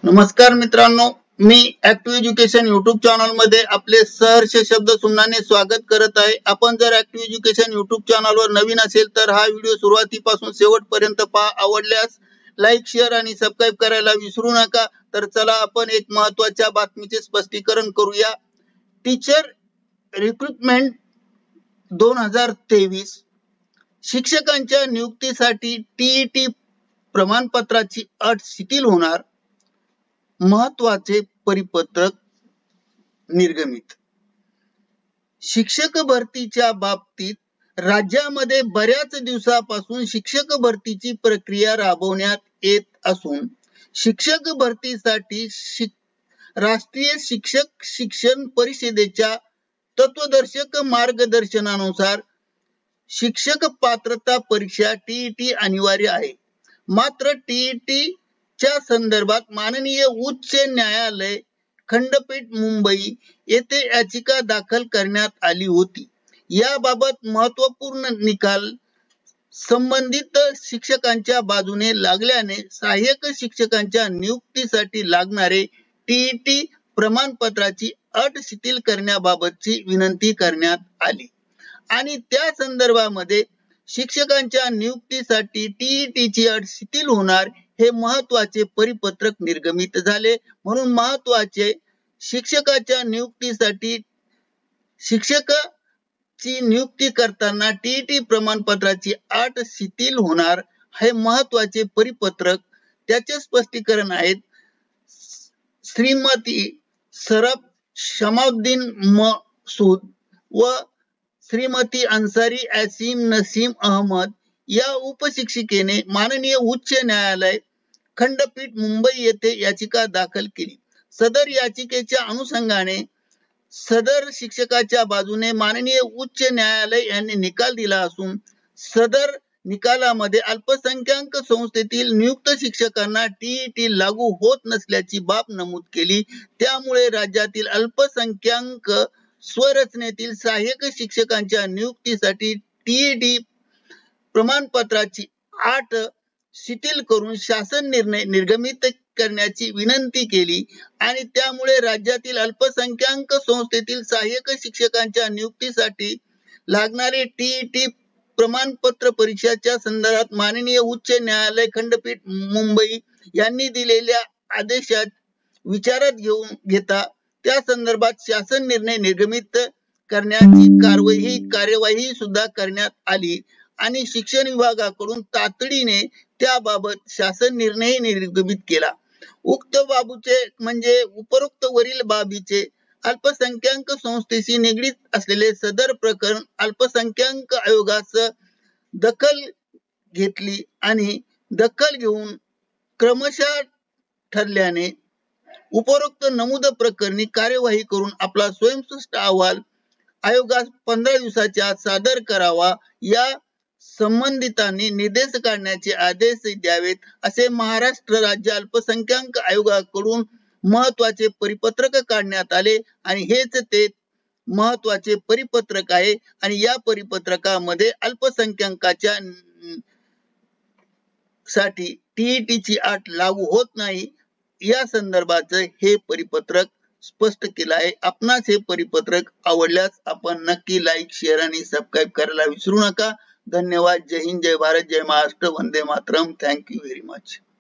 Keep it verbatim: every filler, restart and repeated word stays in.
नमस्कार मित्रांनो, मी ऍक्टिव्ह एज्युकेशन युट्यूब चॅनल मध्ये आपले सहर्ष शब्द सुमनाने स्वागत करत आहे। आपण जर ऍक्टिव्ह एज्युकेशन युट्यूब चॅनल वर नवीन असेल तर हा व्हिडिओ सुरुवातीपासून शेवटपर्यंत पहा। आवडल्यास लाईक, शेअर आणि सबस्क्राइब करायला विसरू नका। तर चला आपण एक महत्त्वाच्या बातमीचे स्पष्टीकरण करूया। टीचर रिक्रुटमेंट दोन हजार तेवीस शिक्षकांच्या नियुक्तीसाठी टीईटी प्रमाणपत्राची अट शिथिल होणार, महत्वाचे परिपत्रक निर्गमित। शिक्षक भरतीच्या बाबतीत राज्यामध्ये बऱ्याच दिवसापासून शिक्षक भरतीची प्रक्रिया राबवण्यात येत असून शिक्षक भरतीसाठी शिक राष्ट्रीय शिक्षक शिक्षण परिषदेच्या तत्वदर्शक मार्गदर्शनानुसार शिक्षक पात्रता परीक्षा टीईटी अनिवार्य आहे। मात्र टीईटी च्या संदर्भात माननीय उच्च न्यायालय खंडपीठ मुंबई येथे याचिका दाखल करण्यात आली होती। याबाबत महत्त्वपूर्ण निकाल संबंधित शिक्षकांच्या बाजूने लागल्याने सहाय्यक शिक्षकांच्या नियुक्तीसाठी लागणारे टीईटी प्रमाणपत्राची अट शिथिल करण्याबाबतची विनंती करण्यात आली आणि त्या संदर्भामध्ये शिक्षकांच्या नियुक्तीसाठी टीईटीची अट शिथिल होणार हे महत्त्वाचे परिपत्रक निर्गमित झाले। म्हणून महत्त्वाचे शिक्षकाच्या नियुक्तीसाठी शिक्षकाची नियुक्ती करताना टीईटी प्रमाणपत्राची अट शिथिल होणार हे महत्त्वाचे परिपत्रक। त्याचे स्पष्टीकरण आहेत। श्रीमती सरफ शमाउद्दीन मसूद व श्रीमती अन्सारी यासीन नसीम अहमद या उपशिक्षिकेने माननीय उच्च न्यायालय खंडपीठ मुंबई येथे याचिका दाखल केली। सदर याचिकेच्या अनुषंगाने सदर शिक्षकाच्या बाजूने माननीय उच्च न्यायालय यांनी निकाल दिला असून सदर निकालामध्ये अल्पसंख्याक संस्थेतील नियुक्त शिक्षकांना टीईटी लागू होत नसल्याची बाब नमूद केली। त्यामुळे राज्यातील अल्पसंख्याक स्वरचनेतील सहाय्यक शिक्षकांच्या नियुक्तीसाठी टीईटी प्रमाणपत्राची अट शिथिल करून शासन निर्णय निर्गमित करण्याची विनंती केली आणि त्यामुळे राज्यातील अल्पसंख्याक संस्थेतील सहाय्यक शिक्षकांच्या नियुक्तीसाठी लागणारे टीईटी प्रमाणपत्र परीक्षाच्या संदर्भात माननीय उच्च न्यायालय खंडपीठ मुंबई यांनी दिलेल्या आदेशात विचारात घेऊन घेता त्या संदर्भात शासन निर्णय निर्गमित करण्याची कारवाई कार्यवाही सुद्धा करण्यात आली आणि शिक्षण विभागाकडून तातडीने त्याबाबत शासन निर्णय निर्गमित केला। उक्त बाबूचे म्हणजे उपरोक्त वरील बाबीचे अल्पसंख्याक संस्थेशी निगडीत असलेले सदर प्रकरण अल्पसंख्याक आयोगास दखल घेतली आणि दखल घेऊन क्रमशः ठरल्याने उपरोक्त नमूद प्रकरणी कार्यवाही करून आपला स्वयंस्पष्ट अहवाल आयोगास पंधरा दिवसाच्या आत सादर करावा। या संबंधितांनी निर्देश काढण्याचे आदेश द्यावेत असे महाराष्ट्र राज्य अल्पसंख्याक आयोगाकडून महत्त्वाचे परिपत्रक काढण्यात आले आणि हेच ते महत्त्वाचे परिपत्रक आहे आणि या परिपत्रकामध्ये अल्पसंख्याकाच्या साठी टीईटीची अट लागू होत नाही या संदर्भाचे हे परिपत्रक स्पष्ट केलं आहे। आपणास हे परिपत्रक आवडल्यास आपण नक्की लाईक, शेअर आणि सबस्क्राइब करायला विसरू नका। धन्यवाद। जय हिंद, जय भारत, जय Maharashtra, Vande Mataram. Thank you very much.